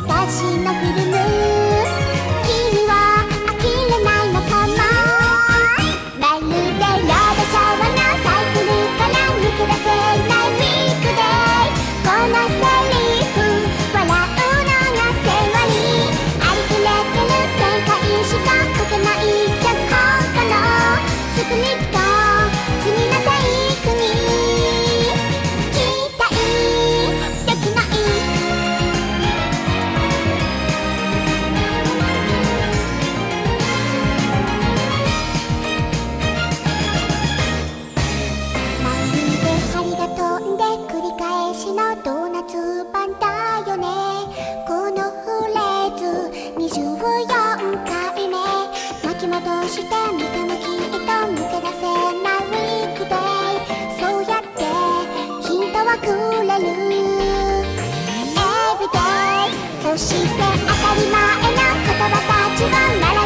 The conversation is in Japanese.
私のフィルム。君は呆れないのかも。まるでロードショーのサイクルから抜け出せないウィークデー。このセリフ笑うのがセオリー。ありふれてる展開しか書けない脚本家のスクリプト。次のテイクに期待できない。まるで針が飛んで繰り返しのドーナツパンだよね。このフレーズ24回目。巻き戻して見てもきっと抜け出せないウィークデー。そうやってヒントはくれる Everyday。 そして当たり前の言葉たちを並